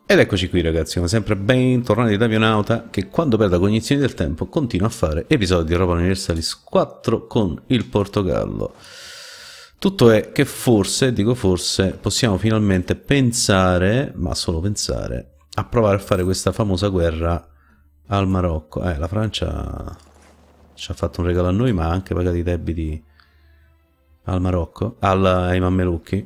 Ed eccoci qui ragazzi, come sempre bentornati da Avionauta, che quando perde cognizione del tempo continua a fare episodi di Europa Universalis 4 con il Portogallo. Tutto è che forse, dico forse, possiamo finalmente pensare, ma solo pensare, a provare a fare questa famosa guerra al Marocco. La Francia ci ha fatto un regalo a noi, ma ha anche pagato i debiti al Marocco, ai Mammelucchi.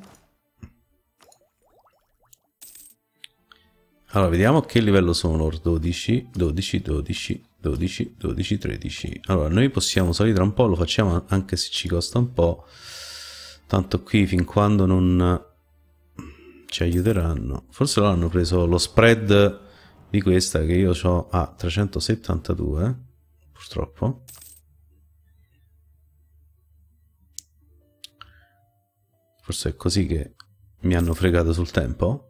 Allora, vediamo che livello sono loro. 12, 12, 12, 12, 12, 13. Allora, noi possiamo salire tra un po', lo facciamo anche se ci costa un po'. Tanto qui, fin quando non ci aiuteranno. Forse loro hanno preso lo spread di questa, che io ho a 372, purtroppo. Forse è così che mi hanno fregato sul tempo.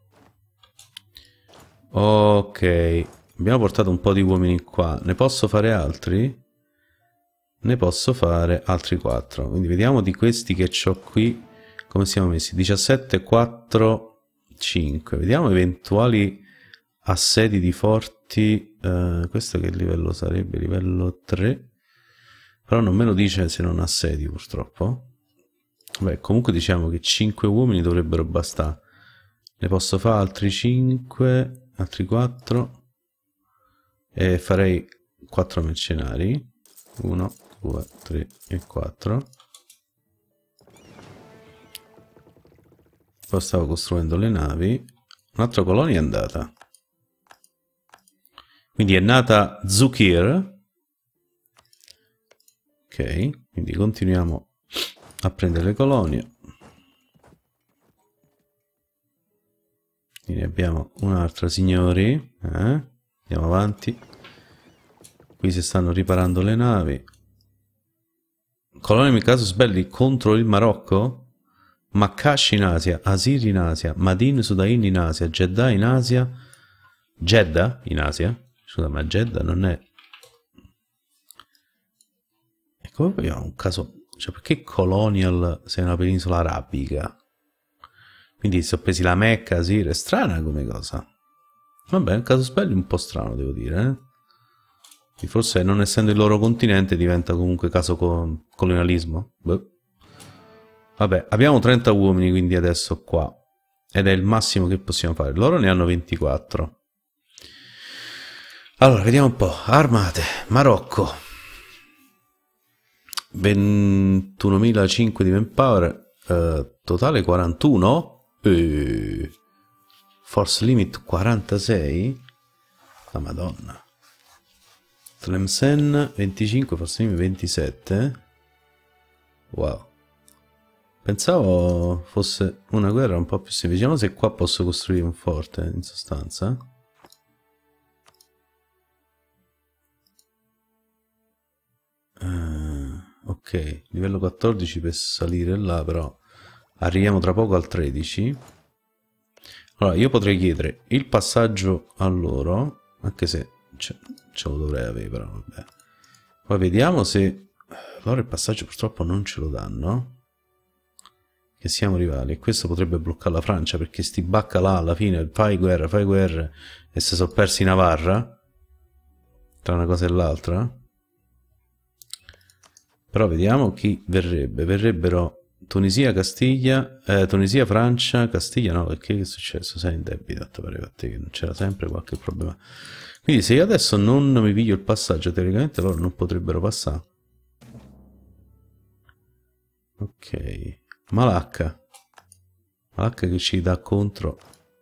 Ok, abbiamo portato un po' di uomini qua. Ne posso fare altri? Ne posso fare altri 4. Quindi vediamo di questi che ho qui come siamo messi. 17, 4, 5. Vediamo eventuali assedi di forti. Questo che livello sarebbe? Livello 3. Però non me lo dice se non assedi, purtroppo. Beh, comunque diciamo che 5 uomini dovrebbero bastare. Ne posso fare altri 5... altri 4 e farei 4 mercenari. 1, 2, 3 e 4. Poi stavo costruendo le navi. Un'altra colonia è andata, quindi è nata Zukir. Ok, quindi continuiamo a prendere le colonie. Quindi abbiamo un'altra, signori. Andiamo avanti. Qui si stanno riparando le navi. Colonia Casus Belli contro il Marocco. Makash in Asia, Asir in Asia, Madin Sudain in Asia, Jeddah in Asia. Jeddah in Asia? Scusa, ma Jeddah non è... E come abbiamo un caso... Cioè, perché Colonial se è una penisola arabica? Quindi si sono presi la Mecca, sì, è strana come cosa. Vabbè, un caso bello un po' strano, devo dire. Forse non essendo il loro continente diventa comunque caso colonialismo. Beh. Vabbè, abbiamo 30 uomini quindi adesso qua. Ed è il massimo che possiamo fare. Loro ne hanno 24. Allora, vediamo un po'. Armate. Marocco. 21.005 di manpower. Totale 41. Force limit 46. La madonna. Tlemcen 25, force limit 27. Wow. Pensavo fosse una guerra un po' più semplice. Vediamo se qua posso costruire un forte in sostanza. Ok, livello 14 per salire là, però arriviamo tra poco al 13. Allora, io potrei chiedere il passaggio a loro, anche se ce lo dovrei avere, però vabbè. Poi vediamo se loro il passaggio purtroppo non ce lo danno, che siamo rivali. E questo potrebbe bloccare la Francia, perché sti bacca là alla fine fai guerra, e si sono persi in Navarra, tra una cosa e l'altra. Però vediamo chi verrebbe. Verrebbero Tunisia, Castiglia, Tunisia, Francia, Castiglia no, perché che è successo? Sei in debito, pareva a te che non c'era sempre qualche problema. Quindi se io adesso non mi piglio il passaggio, teoricamente loro non potrebbero passare. Ok. Malacca. Malacca che ci dà contro.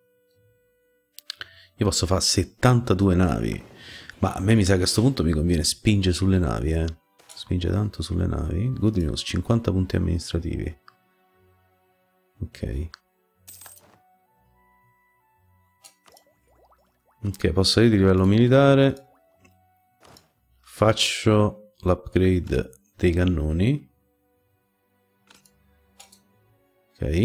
Io posso fare 72 navi. Ma a me mi sa che a questo punto mi conviene spingere sulle navi, Spinge tanto sulle navi. Good news, 50 punti amministrativi. Ok. Ok, posso salire di livello militare. Faccio l'upgrade dei cannoni. Ok.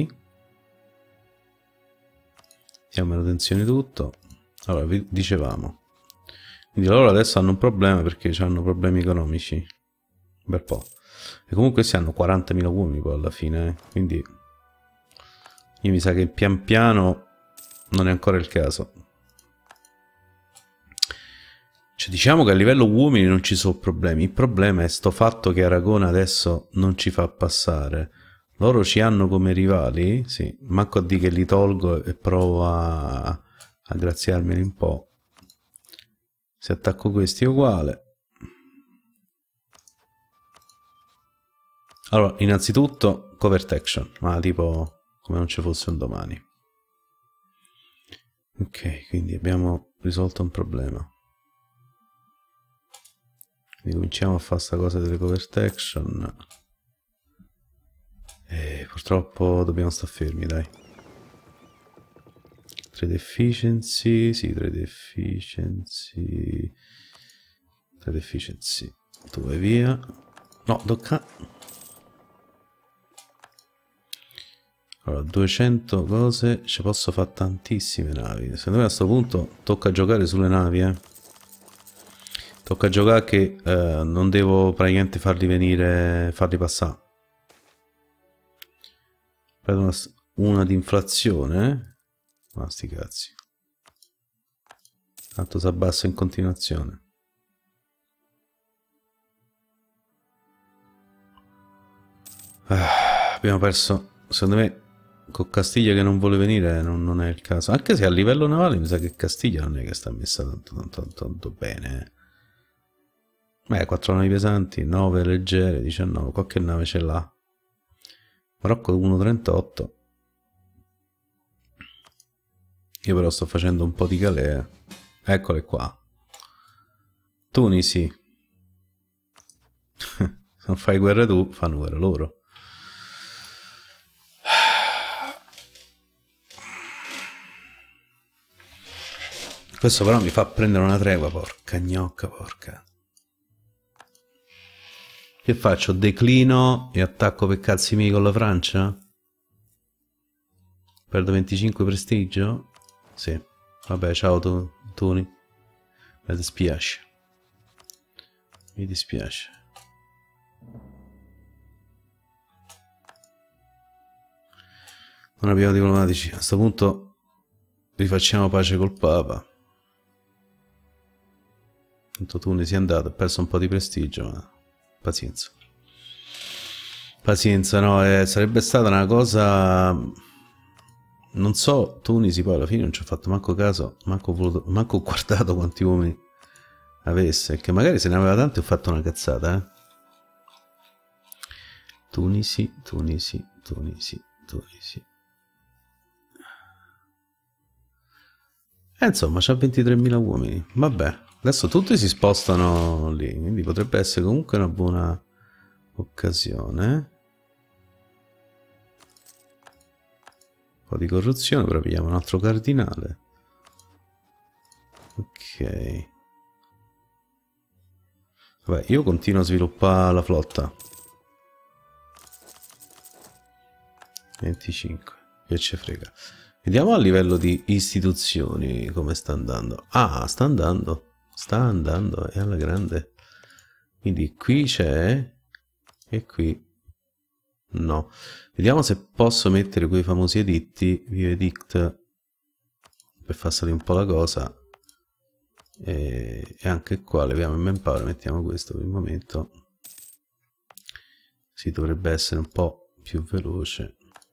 Diamo manutenzione tutto. Allora, vi dicevamo. Quindi loro adesso hanno un problema perché hanno problemi economici. Un bel po'. E comunque questi hanno 40.000 uomini poi alla fine, quindi io mi sa che pian piano non è ancora il caso. Cioè, diciamo che a livello uomini non ci sono problemi. Il problema è sto fatto che Aragona adesso non ci fa passare. Loro ci hanno come rivali, sì. Manco a dire che li tolgo e provo a graziarmeli un po'. Se attacco questi è uguale. Allora, innanzitutto covert action, ma tipo come non ci fosse un domani. Ok, quindi abbiamo risolto un problema. Quindi cominciamo a fare sta cosa delle covert action. E purtroppo dobbiamo stare fermi, dai. Trade efficiency, sì, trade efficiency. Trade efficiency. Tu vai via. No, tocca. Allora, 200 cose, ci posso fare tantissime navi. Secondo me a questo punto tocca giocare sulle navi, Tocca giocare che non devo praticamente farli venire, farli passare. Prendo una di inflazione. Ma sti cazzi. Tanto si abbassa in continuazione. Abbiamo perso, secondo me, con Castiglia che non vuole venire non è il caso. Anche se a livello navale mi sa che Castiglia non è che sta messa tanto bene. 4 navi pesanti, 9 leggere, 19. Qualche nave ce l'ha. Marocco 1,38. Io però sto facendo un po' di galee. Eccole qua. Tunisi. Se non fai guerra tu, fanno guerra loro. Questo però mi fa prendere una tregua, porca gnocca, porca. Che faccio? Declino e attacco per cazzi miei con la Francia? Perdo 25 prestigio? Sì. Vabbè, ciao Tuni. Mi dispiace. Mi dispiace. Non abbiamo diplomatici. A questo punto rifacciamo pace col Papa. Tanto Tunisi è andato, ha perso un po' di prestigio, ma pazienza. Pazienza, no, sarebbe stata una cosa... Non so, Tunisi poi alla fine non ci ho fatto manco caso, manco ho guardato quanti uomini avesse, che magari se ne aveva tanti ho fatto una cazzata, Tunisi. Insomma, c'ha 23.000 uomini, vabbè. Adesso tutti si spostano lì, quindi potrebbe essere comunque una buona occasione. Un po' di corruzione, però pigliamo un altro cardinale. Ok. Vabbè, io continuo a sviluppare la flotta. 25, che ci frega. Vediamo a livello di istituzioni come sta andando. Ah, sta andando è alla grande. Quindi qui c'è e qui no. Vediamo se posso mettere quei famosi editti, via edict, per far salire un po' la cosa. E anche qua leviamo il manpower, mettiamo questo per il momento. Si dovrebbe essere un po' più veloce.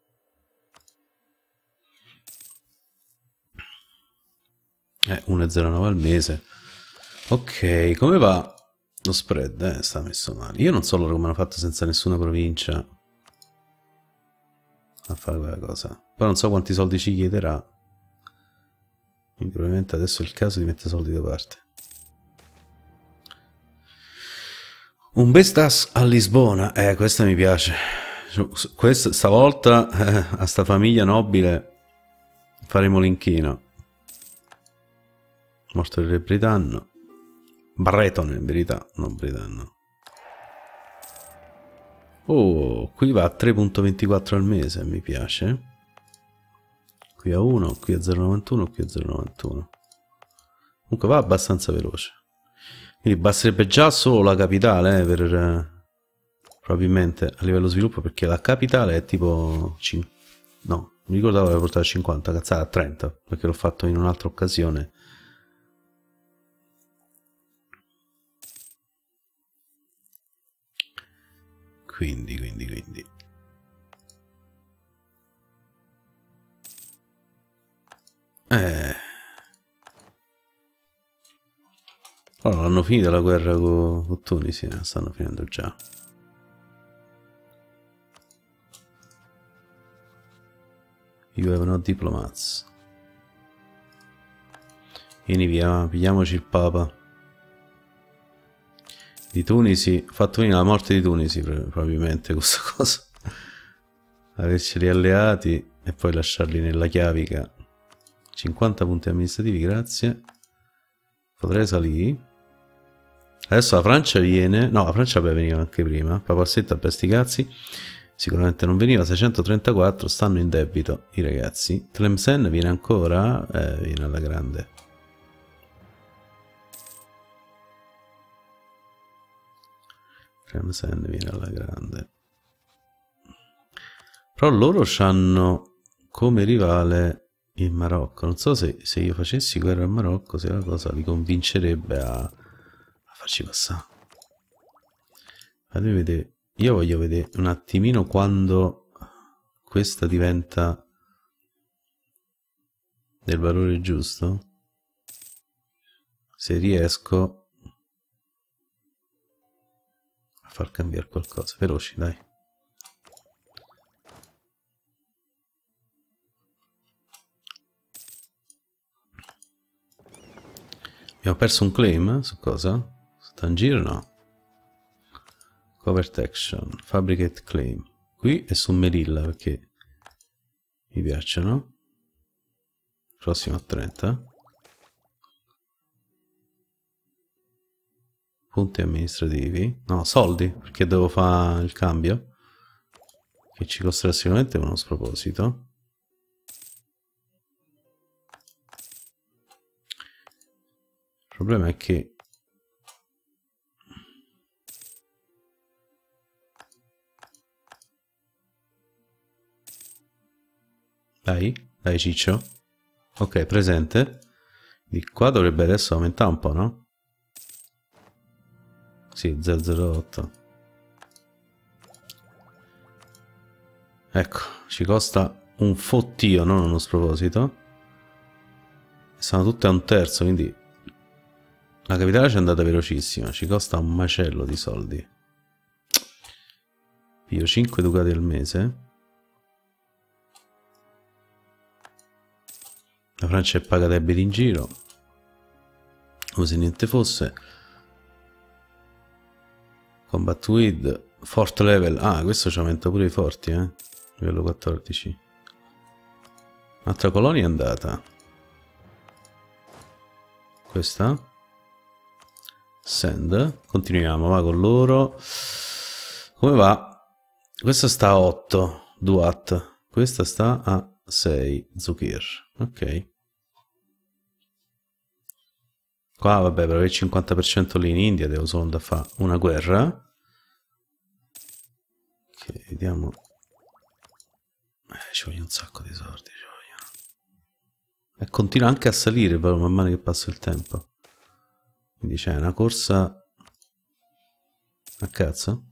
Eh, 1,09 al mese. Ok, come va lo spread? Sta messo male. Io non so loro come hanno fatto senza nessuna provincia a fare quella cosa. Poi non so quanti soldi ci chiederà. Quindi probabilmente adesso è il caso di mettere soldi da parte. Un bestas a Lisbona. Questa mi piace. Questa, stavolta a sta famiglia nobile faremo l'inchino. Morto il re britanno. Breton in verità, non britanno. Oh, qui va a 3,24 al mese, mi piace. Qui a 1, qui a 0,91, qui a 0,91. Comunque va abbastanza veloce. Quindi basterebbe già solo la capitale per probabilmente a livello sviluppo, perché la capitale è tipo no, mi ricordavo che avevo portato a 50, cazzata a 30, perché l'ho fatto in un'altra occasione. Quindi. Allora, hanno finito la guerra con Tunisi, la stanno finendo già. You have no diplomats. Vieni via, pigliamoci il Papa. Di Tunisi, fatto venire la morte di Tunisi probabilmente questa cosa. Averceli alleati e poi lasciarli nella chiavica. 50 punti amministrativi, grazie. Potrei salire. Adesso la Francia viene. No, la Francia veniva anche prima. Papassetta per sti cazzi. Sicuramente non veniva. 634, stanno in debito i ragazzi. Tlemcen viene ancora. Viene alla grande. Tlemcen viene alla grande. Però loro c'hanno come rivale il Marocco. Non so se io facessi guerra al Marocco, se la cosa li convincerebbe a farci passare. Fatemi vedere. Io voglio vedere un attimino quando questa diventa del valore giusto. Se riesco a far cambiare qualcosa. Veloci, dai. Abbiamo perso un claim su cosa? Su Tangier no. Covert action, fabricate claim. Qui è su Melilla perché mi piacciono. Prossimo a 30. Punti amministrativi. No, soldi, perché devo fare il cambio. Che ci costerà sicuramente uno sproposito. Il problema è che dai Ciccio. Ok, presente. Di qua dovrebbe adesso aumentare un po', no? Sì, 008. Ecco, ci costa un fottio, non uno sproposito. Sono tutte a un terzo, quindi la capitale ci è andata velocissima. Ci costa un macello di soldi. Io 5 ducati al mese. La Francia è paga debiti in giro, come se niente fosse. Combat with Fort level. Ah, questo ci aumenta pure i forti, livello 14. Un'altra colonia è andata. Questa. Send. Continuiamo, va con loro. Come va? Questa sta a 8. Duat. Questa sta a 6. Zukir. Ok. Qua vabbè, per avere il 50% lì in India devo solo andare a fare una guerra. Ok, vediamo. Ci vogliono un sacco di soldi, ci vogliono. E continua anche a salire però man mano che passa il tempo. Quindi c'è una corsa a cazzo.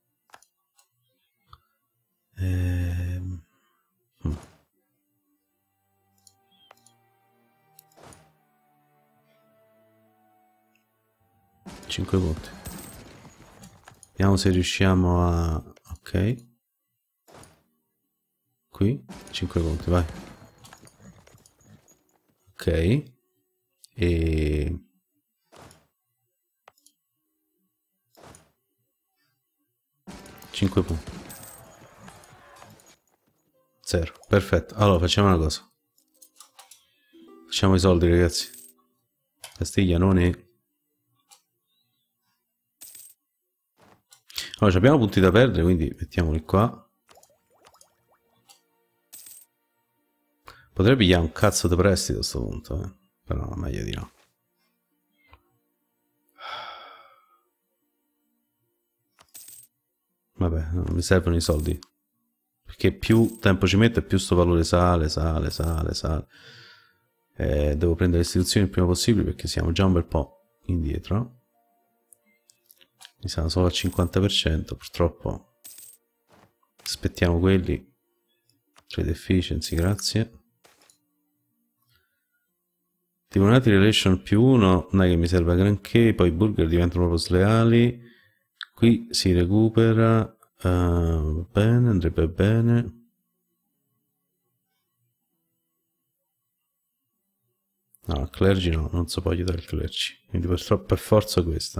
5 punti. Vediamo se riusciamo a... ok. Qui 5 punti, vai. Ok. E... cinque punti. 0. Perfetto. Allora facciamo una cosa. Facciamo i soldi, ragazzi. Castiglia non è... Allora, abbiamo punti da perdere, quindi mettiamoli qua. Potrei pigliare un cazzo di prestito a questo punto, però meglio di no. Vabbè, non mi servono i soldi. Perché più tempo ci metto e più sto valore sale. Devo prendere le istituzioni il prima possibile perché siamo già un bel po' indietro. Mi siamo solo al 50%, purtroppo Aspettiamo quelli. Trade efficiency, grazie. Timonati relation +1, non è che mi serve granché. Poi i burger diventano proprio sleali. Qui si recupera. Bene, andrebbe bene. No, il clergy no, non so poi aiutare il clergy. Quindi per forza questa.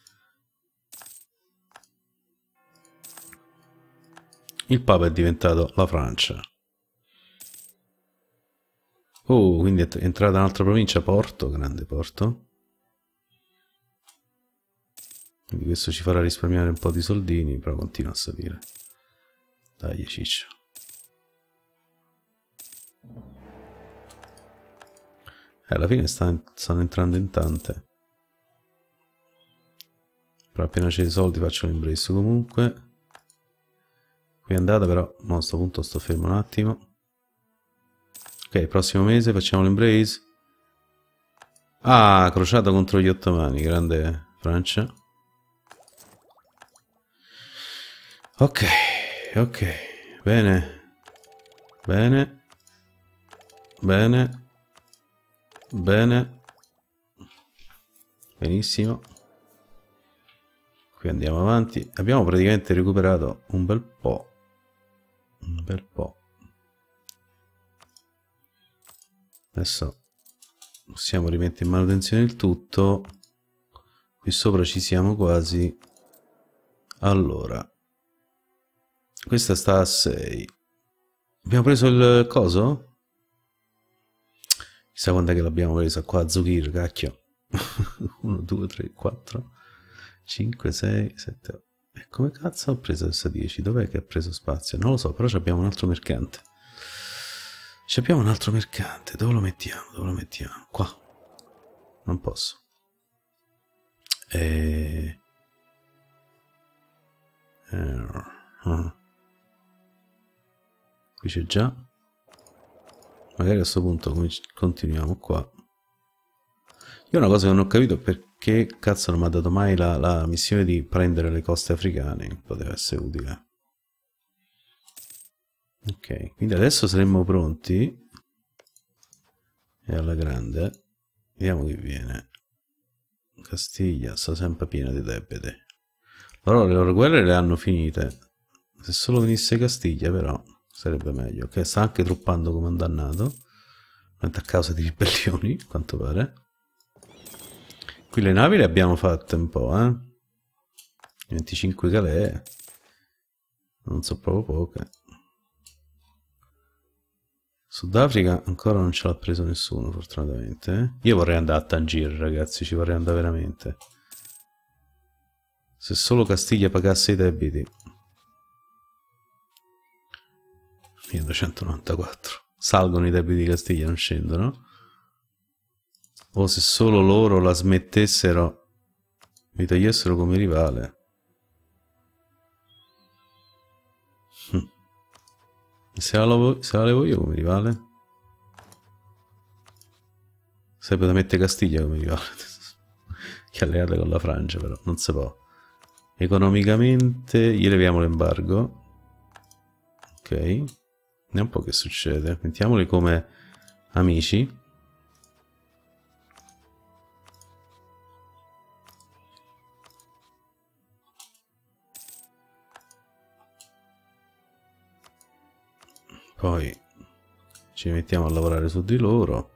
Il Papa è diventato la Francia. Oh, quindi è entrata un'altra provincia, Porto, grande Porto. Quindi questo ci farà risparmiare un po' di soldini, però continua a salire. Dai, ciccio. Alla fine stanno entrando in tante. Però appena c'è i soldi faccio l'embrace comunque. Qui è andata, però a questo punto sto fermo un attimo. Ok, prossimo mese facciamo l'embrace. Ah, crociata contro gli ottomani, grande Francia. Ok, ok, bene, bene, bene, bene, benissimo. Qui andiamo avanti. Abbiamo praticamente recuperato un bel po'. Un bel po'. Adesso possiamo rimettere in manutenzione il tutto. Qui sopra ci siamo quasi. Allora, questa sta a 6. Abbiamo preso il coso? Chissà quando è che l'abbiamo presa qua a Zukir, cacchio. 1, 2, 3, 4, 5, 6, 7, 8. E come cazzo ho preso questa 10? Dov'è che ha preso spazio? Non lo so, però abbiamo un altro mercante. Abbiamo un altro mercante. Dove lo mettiamo? Dove lo mettiamo? Qua. Non posso. Qui c'è già. Magari a questo punto continuiamo qua. Io una cosa che non ho capito è perché cazzo non mi ha dato mai la missione di prendere le coste africane. Poteva essere utile. Ok, quindi adesso saremmo pronti. E alla grande. Vediamo chi viene. Castiglia sta sempre piena di debiti. Loro le loro guerre le hanno finite. Se solo venisse Castiglia però sarebbe meglio. Ok, sta anche truppando come un dannato. A causa di ribellioni, a quanto pare. Qui le navi le abbiamo fatte un po', 25 galee. Non so proprio poche. Sudafrica ancora non ce l'ha preso nessuno, fortunatamente. Io vorrei andare a Tangier, ragazzi, ci vorrei andare veramente. Se solo Castiglia pagasse i debiti. 1294. Salgono i debiti di Castiglia, non scendono. O se solo loro la smettessero, mi togliessero come rivale. Se la levo io come rivale? Sarebbe da mettere Castiglia come rivale. Che alleata con la Francia, però non si può. Economicamente gli leviamo l'embargo. Ok. Vediamo un po' che succede. Mettiamoli come amici. Poi ci mettiamo a lavorare su di loro.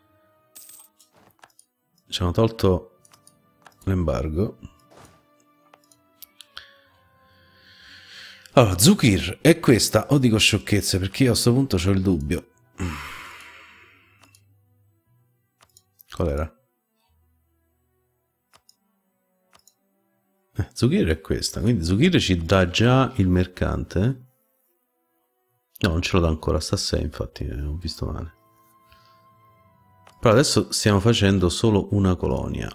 Ci hanno tolto l'embargo. Allora, Zukir è questa, o dico sciocchezze, perché io a questo punto c'ho il dubbio. Qual era? Zukir è questa, quindi Zukir ci dà già il mercante. No, non ce lo dà ancora, sta a 6, infatti, ho visto male. Però adesso stiamo facendo solo una colonia.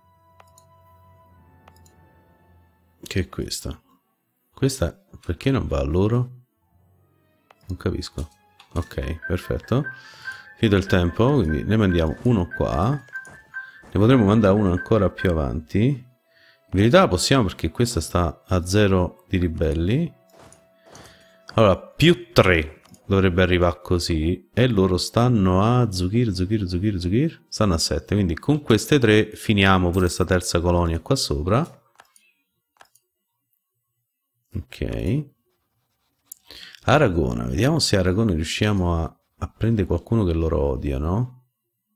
Che è questa. Questa perché non va a loro? Non capisco. Ok, perfetto. Finito il tempo, quindi ne mandiamo uno qua. Ne potremmo mandare uno ancora più avanti. In verità possiamo perché questa sta a 0 di ribelli. Allora, più 3 dovrebbe arrivare così, e loro stanno a Zukir, stanno a 7, quindi con queste 3 finiamo pure questa terza colonia qua sopra. Ok. Aragona, vediamo se Aragona riusciamo a prendere qualcuno che loro odiano.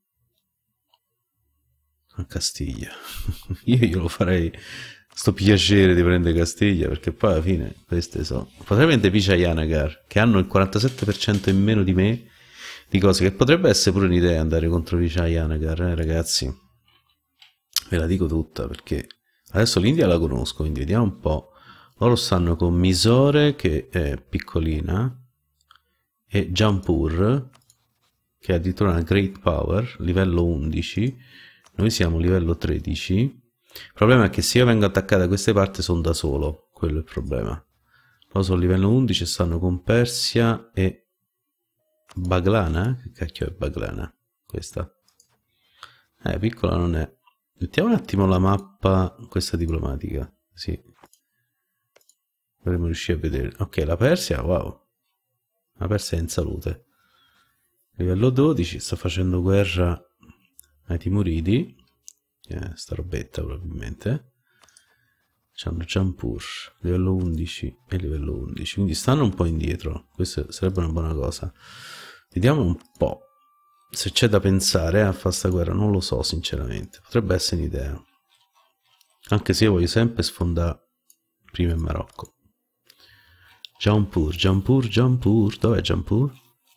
A Castiglia. Io glielo farei sto piacere di prendere Castiglia, perché poi alla fine queste sono. Potrei prendere Vijayanagar, che hanno il 47% in meno di me di cose, che potrebbe essere pure un'idea andare contro Vijayanagar, ragazzi. Ve la dico tutta, perché adesso l'India la conosco, quindi vediamo un po'. Loro stanno con Mysore, che è piccolina, e Jampur, che è addirittura una Great Power, livello 11. Noi siamo livello 13. Il problema è che se io vengo attaccato da queste parti sono da solo, quello è il problema. Loro sono livello 11 e stanno con Persia e Baglana. Che cacchio è Baglana? Questa? Piccola non è. Mettiamo un attimo la mappa, questa diplomatica. Sì. Dovremmo riuscire a vedere. Ok, la Persia, wow. La Persia è in salute. Livello 12, sta facendo guerra ai Timuridi. Sta robetta probabilmente. C'hanno Jampur, livello 11 e livello 11. Quindi stanno un po' indietro. Questa sarebbe una buona cosa. Vediamo un po' se c'è da pensare a fare sta guerra. Non lo so sinceramente. Potrebbe essere un'idea. Anche se io voglio sempre sfondare prima il Marocco. Jampur. Dov'è Jampur?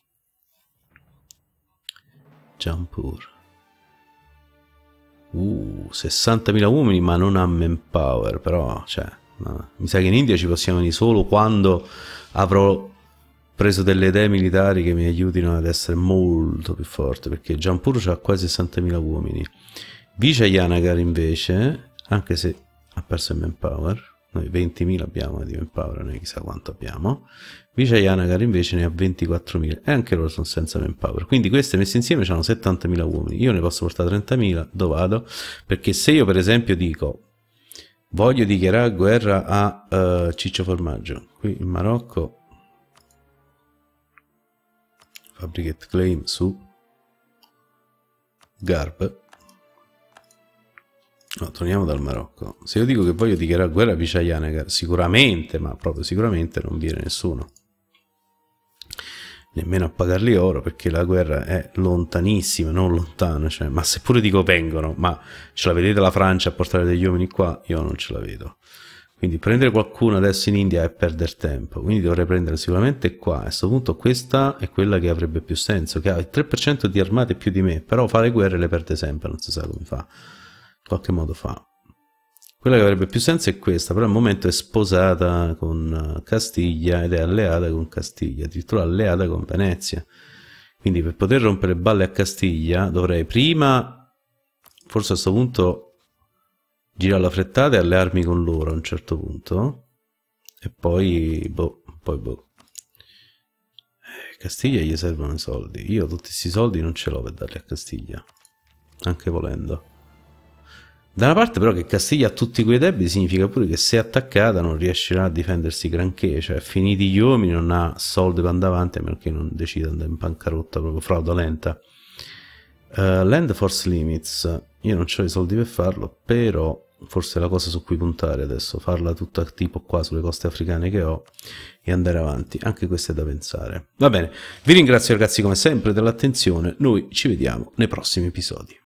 Jampur. 60.000 uomini, ma non ha manpower, però, cioè, no. Mi sa che in India ci possiamo venire solo quando avrò preso delle idee militari che mi aiutino ad essere molto più forte, perché Jampur ha quasi 60.000 uomini. Vijayanagar invece, anche se ha perso il manpower, noi 20.000 abbiamo di manpower, noi chissà quanto abbiamo. Vijayanagar invece ne ha 24.000 e anche loro sono senza manpower, quindi queste messe insieme hanno 70.000 uomini. Io ne posso portare 30.000, dove vado? Perché se io per esempio dico voglio dichiarare guerra a Ciccio Formaggio, qui in Marocco, fabricate claim su Garb. No, torniamo dal Marocco. Se io dico che voglio dichiarare guerra a Vijayanagar, sicuramente, ma proprio sicuramente non viene nessuno, nemmeno a pagarli oro, perché la guerra è lontanissima, non lontana, cioè, ma seppure dico vengono, ma ce la vedete la Francia a portare degli uomini qua? Io non ce la vedo. Quindi prendere qualcuno adesso in India è perdere tempo, quindi dovrei prendere sicuramente qua. A questo punto questa è quella che avrebbe più senso, che ha il 3% di armate più di me, però fare guerre le perde sempre, non si sa come fa. In qualche modo fa. Quella che avrebbe più senso è questa, però al momento è sposata con Castiglia ed è alleata con Castiglia, addirittura alleata con Venezia. Quindi per poter rompere balle a Castiglia dovrei prima, forse a questo punto, girare la frettata e allearmi con loro a un certo punto, e poi boh. Castiglia gli servono i soldi. Io tutti questi soldi non ce l'ho per darli a Castiglia, anche volendo. Da una parte però che Castiglia ha tutti quei debiti significa pure che se attaccata non riuscirà a difendersi granché, cioè finiti gli uomini non ha soldi per andare avanti, a meno che non decida di andare in bancarotta proprio fraudolenta. Land Force Limits, io non ho i soldi per farlo, però forse è la cosa su cui puntare adesso, farla tutta tipo qua sulle coste africane che ho e andare avanti. Anche questo è da pensare. Va bene, vi ringrazio ragazzi come sempre dell'attenzione, noi ci vediamo nei prossimi episodi.